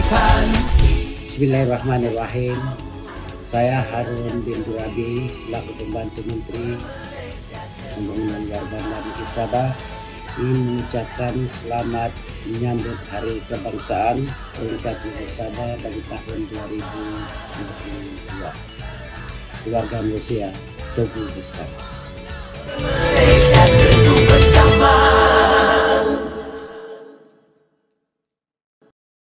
Bismillahirrahmanirrahim. Saya Harun bin Durabi selaku pembantu Menteri Pembangunan Warga Negeri Sabah ingin mengucapkan selamat menyambut Hari Kebangsaan peringkat Negeri Sabah bagi tahun 2022. Keluarga Malaysia, Togu bersama.